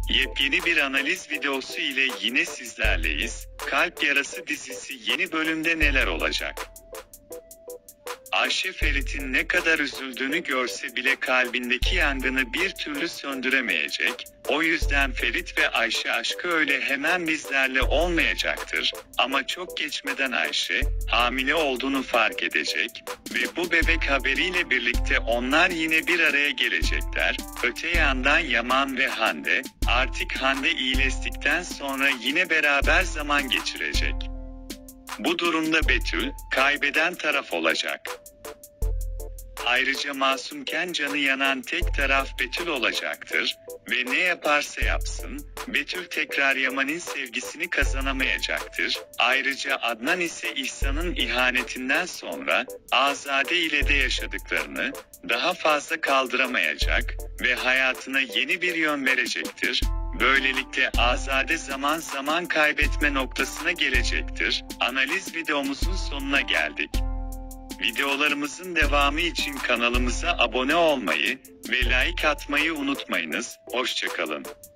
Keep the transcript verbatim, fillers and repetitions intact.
Yepyeni bir analiz videosu ile yine sizlerleyiz. Kalp Yarası dizisi yeni bölümde neler olacak? Ayşe Ferit'in ne kadar üzüldüğünü görse bile kalbindeki yangını bir türlü söndüremeyecek. O yüzden Ferit ve Ayşe aşkı öyle hemen bizlerle olmayacaktır. Ama çok geçmeden Ayşe, hamile olduğunu fark edecek ve bu bebek haberiyle birlikte onlar yine bir araya gelecekler. Öte yandan Yaman ve Hande, artık Hande iyileştikten sonra yine beraber zaman geçirecek. Bu durumda Betül, kaybeden taraf olacak. Ayrıca masumken canı yanan tek taraf Betül olacaktır ve ne yaparsa yapsın, Betül tekrar Yaman'ın sevgisini kazanamayacaktır. Ayrıca Adnan ise İhsan'ın ihanetinden sonra Azade ile de yaşadıklarını daha fazla kaldıramayacak ve hayatına yeni bir yön verecektir. Böylelikle Azade zaman zaman kaybetme noktasına gelecektir. Analiz videomuzun sonuna geldik. Videolarımızın devamı için kanalımıza abone olmayı ve like atmayı unutmayınız. Hoşça kalın.